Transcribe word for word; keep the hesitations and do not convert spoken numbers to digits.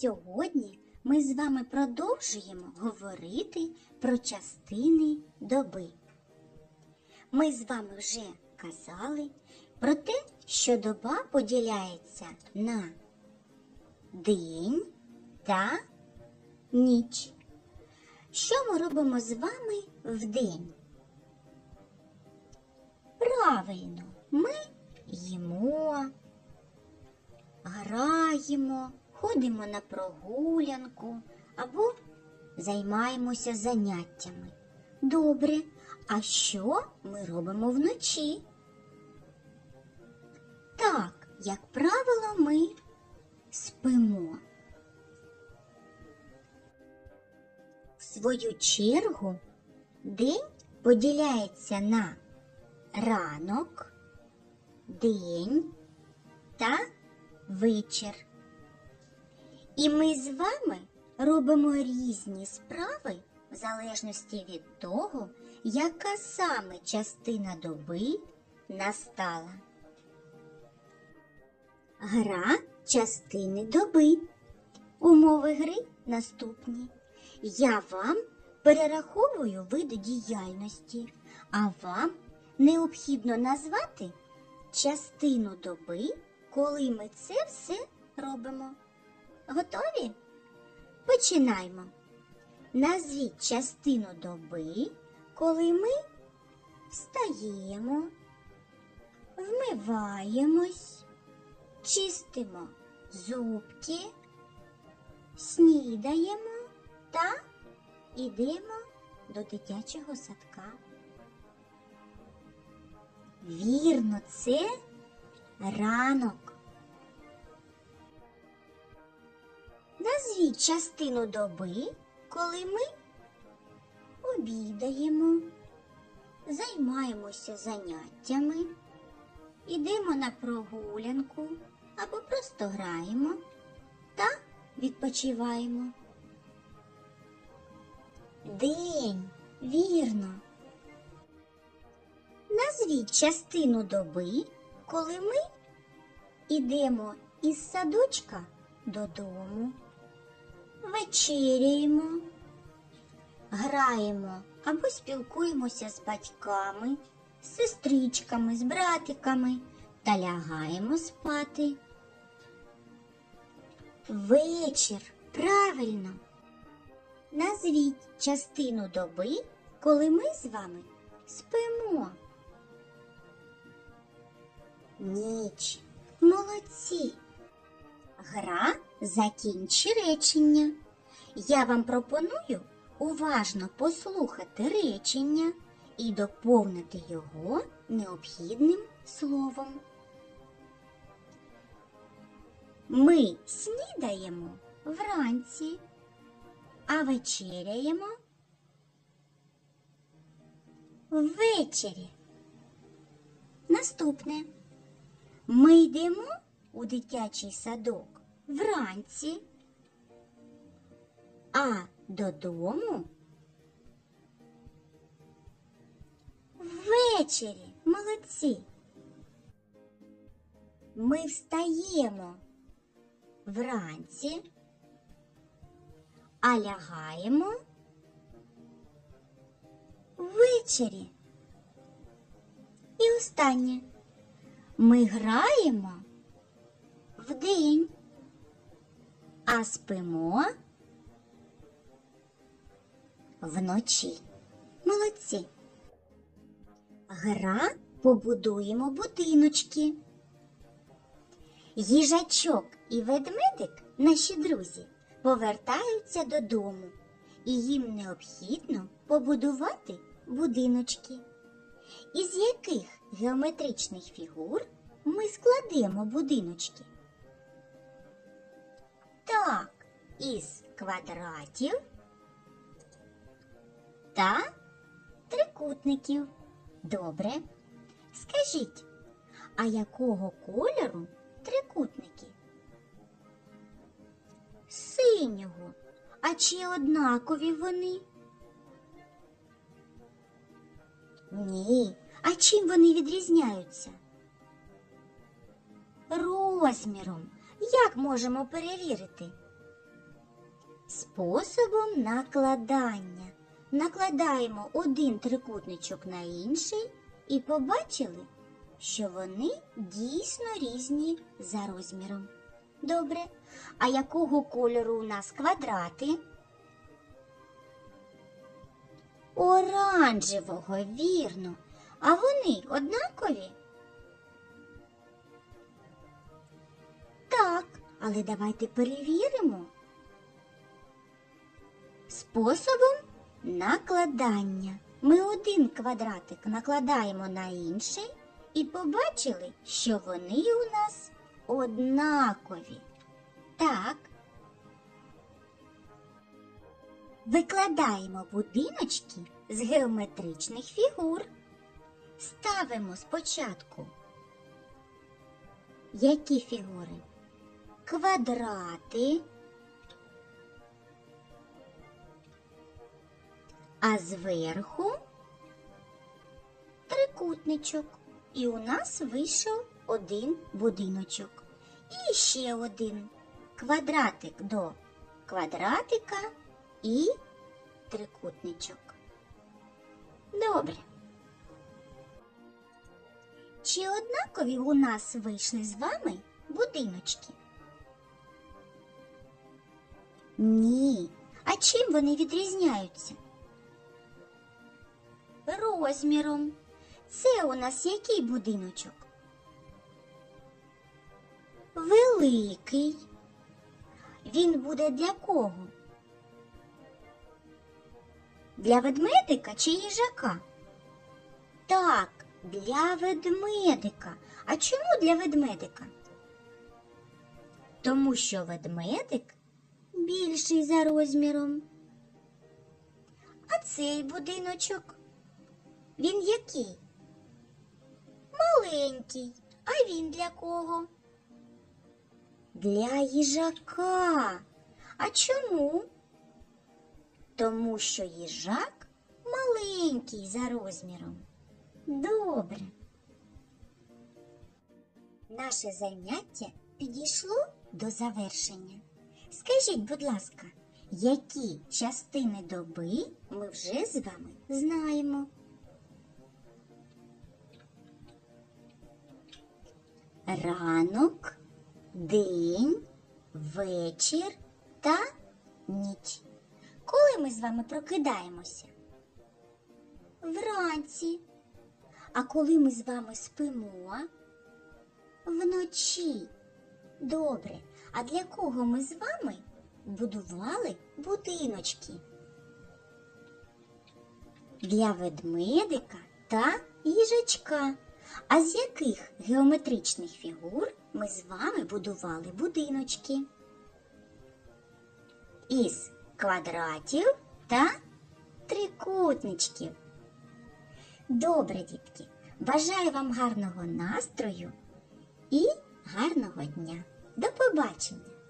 Сьогодні ми з вами продовжуємо говорити про частини доби. Ми з вами вже казали про те, що доба поділяється на день та ніч. Що ми робимо з вами вдень? Правильно, ми їмо, граємо, ходимо на прогулянку або займаємося заняттями. Добре, а що ми робимо вночі? Так, як правило, ми спимо. В свою чергу, день поділяється на ранок, день та вечір. І ми з вами робимо різні справи в залежності від того, яка саме частина доби настала. Гра частини доби. Умови гри наступні. Я вам перераховую види діяльності, а вам необхідно назвати частину доби, коли ми це все робимо. Готові? Починаємо. Назвіть частину доби, коли ми встаємо, вмиваємось, чистимо зубки, снідаємо та йдемо до дитячого садка. Вірно, це ранок. Назвіть частину доби, коли ми обідаємо, займаємося заняттями, йдемо на прогулянку або просто граємо та відпочиваємо. День, вірно. Назвіть частину доби, коли ми йдемо із садочка додому, вечеряємо, граємо або спілкуємося з батьками, з сестричками, з братиками та лягаємо спати. Вечір, правильно. Назвіть частину доби, коли ми з вами спимо. Ніч. Молодці. Гра «Закінчи речення». Я вам пропоную уважно послухати речення і доповнити його необхідним словом. Ми снідаємо вранці, а вечеряємо ввечері. Наступне. Ми йдемо у дитячий садок вранці, а додому ввечері. Молодці. Ми встаємо вранці, а лягаємо ввечері. І останнє. Ми граємо вдень, а спимо вночі. Молодці. Гра «Побудуємо будиночки». Їжачок і ведмедик, наші друзі, повертаються додому, і їм необхідно побудувати будиночки. Із яких геометричних фігур ми складемо будиночки? Так, із квадратів та трикутників. Добре. Скажіть, а якого кольору трикутники? Синього. А чи однакові вони? Ні. А чим вони відрізняються? Розміром. Як можемо перевірити? способом накладання. Накладаємо один трикутничок на інший і побачили, що вони дійсно різні за розміром. Добре. А якого кольору у нас квадрати? Оранжевого, вірно. А вони однакові? Так, але давайте перевіримо. Способом накладання. Ми один квадратик накладаємо на інший і побачили, що вони у нас однакові. Так. Викладаємо будиночки з геометричних фігур. Ставимо спочатку які фігури? Квадрати, а зверху трикутничок. І у нас вийшов один будиночок. І ще один квадратик до квадратика і трикутничок. Добре. Чи однакові у нас вийшли з вами будиночки? Ні. А чим вони відрізняються? Розміром. Це у нас який будиночок? Великий. Він буде для кого? Для ведмедика чи їжака? Так, для ведмедика. А чому для ведмедика? Тому що ведмедик більший за розміром. А цей будиночок? Він який? Маленький. А він для кого? Для їжака. А чому? Тому що їжак маленький за розміром. Добре. Наше заняття підійшло до завершення. Скажіть, будь ласка, які частини доби ми вже з вами знаємо? Ранок, день, вечір та ніч. Коли ми з вами прокидаємося? Вранці. А коли ми з вами спимо? Вночі. Добре. А для кого ми з вами будували будиночки? Для ведмедика та їжачка. А з яких геометричних фігур ми з вами будували будиночки? Із квадратів та трикутничків. Добре, дітки, бажаю вам гарного настрою і гарного дня. До побачення!